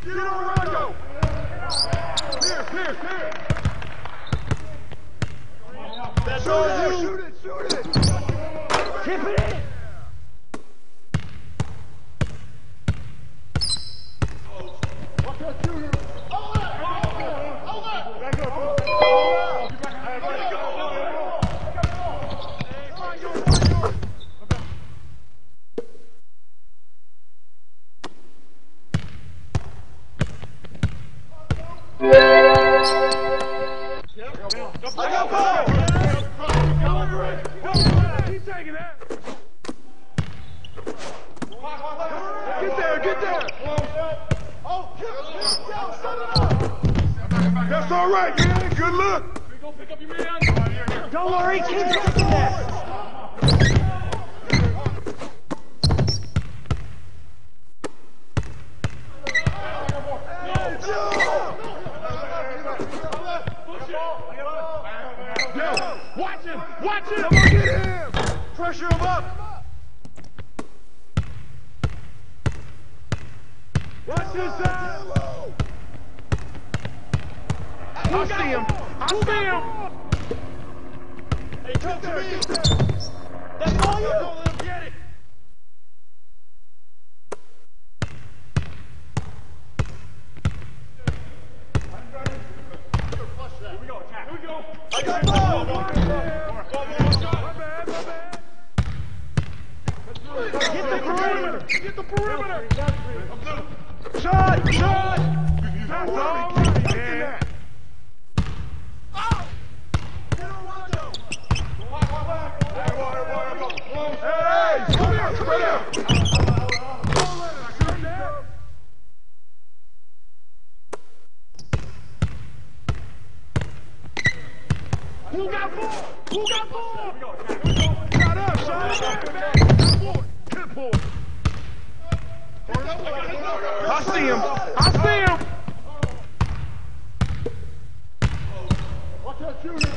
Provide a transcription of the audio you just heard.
Get on Rondo! Pierce! That's all you! Shoot it! Tip it in! Watch that shooter! I got ball! Keep taking that! Get there! That's all right, man. Good look. Don't worry, keep taking that! Watch him! Get him! Pressure him up! Watch this side! I see him! Hey, come to me! That's all you! Don't let him get it! Here we go, attack. Here we go! I got ball! Get the perimeter! Shot! That's all right, man. Hey, come here! Who got ball? Shot up, shot! I see him! Watch that shooter!